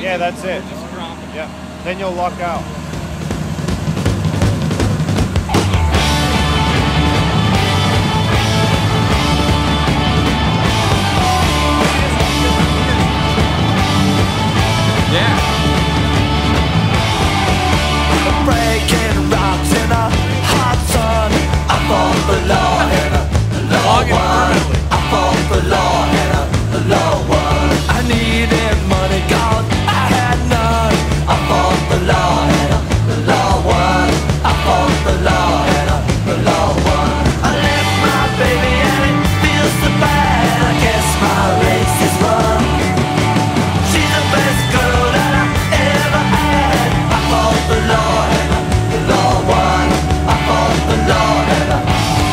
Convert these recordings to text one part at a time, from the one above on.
Yeah, that's it. Just drop it. Yeah. Then you'll lock out. Yeah. Breaking rocks in a hot sun. I fall for law and a low one. I fall for law and a low one. I needed money, God, I had none. I fall for law and a low one. I fall for law and a low one. I left my baby and it feels so bad. I guess my race is run. She's the best girl that I ever had. I fall for law and a law one. I fall for law and a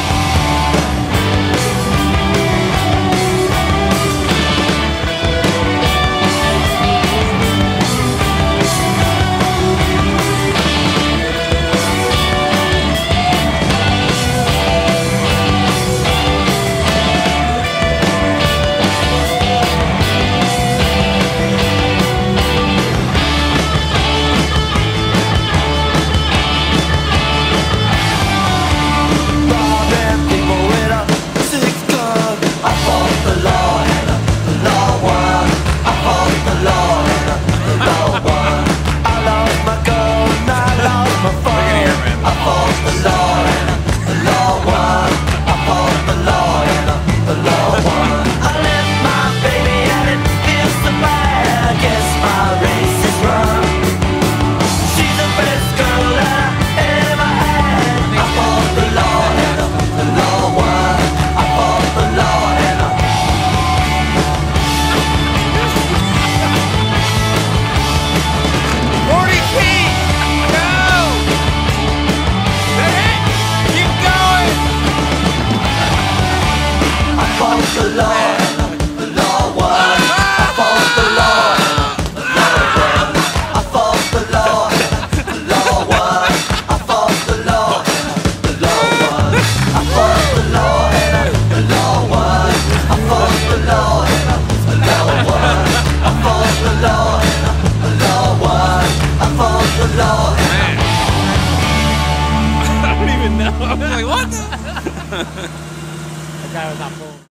robbing people with a six-gun. I fall for law and a law one. I fall for law and a law one. I lost my girl and I lost my phone. I fall for law and a law one. I fall for law and a law one. I left my baby and it feels so bad. I guess my race is run. She's the best girl that I ever had. I fall for law and a law one. I fall for law and a Morty P! Go! That it? Keep going! I fall for law